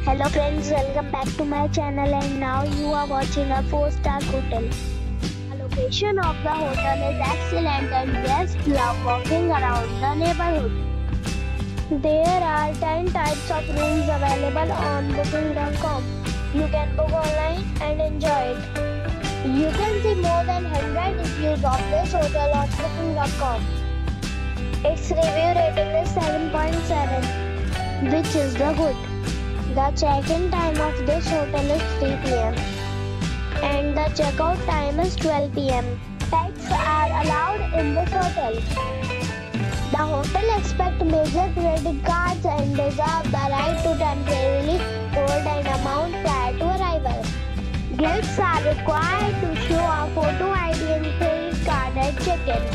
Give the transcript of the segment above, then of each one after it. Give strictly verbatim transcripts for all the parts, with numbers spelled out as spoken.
Hello friends, welcome back to my channel and now you are watching a four star hotel. The location of the hotel is excellent and guests love walking around the neighborhood. There are ten types of rooms available on booking dot com. You can book online and enjoy it. You can see more than one hundred reviews of this hotel on booking dot com. Its review rating is seven point seven, which is the good. The check-in time of this hotel is three p m and the check-out time is twelve p m Pets are allowed in this hotel. The hotel accepts major credit cards and reserves the right to temporarily hold an amount prior to arrival. Guests are required to show a photo I D and credit card at check-in.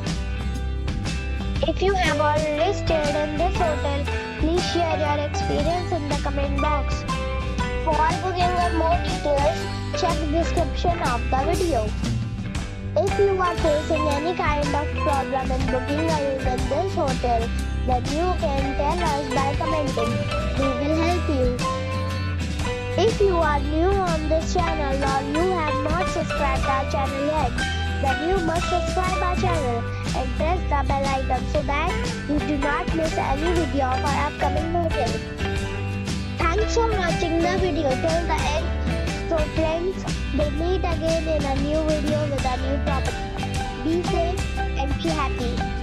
If you have already stayed in this hotel, please share your experience in the comment box. For booking or more details, check the description of the video. If you are facing any kind of problem in booking a room in this hotel, then you can tell us by commenting. We will help you. If you are new on this channel or you have not subscribed our channel yet, then you must subscribe our channel and press the bell icon so that you do not miss any video of our upcoming hotel. Thanks for watching the video till the end. So friends, we'll meet again in a new video with a new property. Be safe and be happy.